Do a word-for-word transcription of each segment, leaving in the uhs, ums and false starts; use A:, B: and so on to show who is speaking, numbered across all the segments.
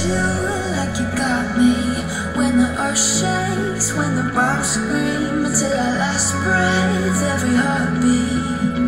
A: you like you got me. When the earth shakes, when the rocks scream, until our last breath, every heartbeat.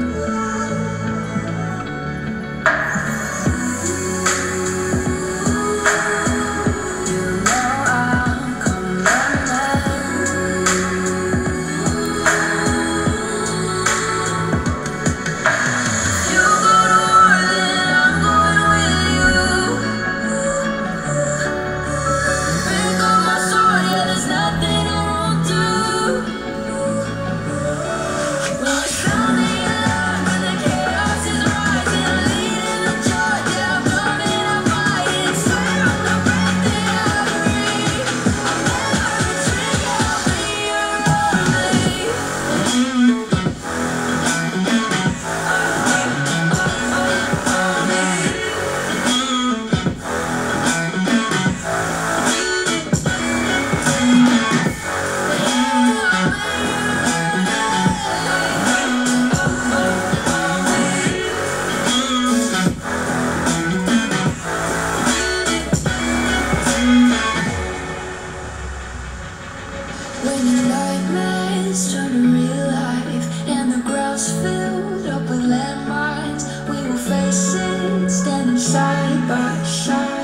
A: When your nightmares turn to real life and the ground's filled up with landmines, we will face it, standing side by side.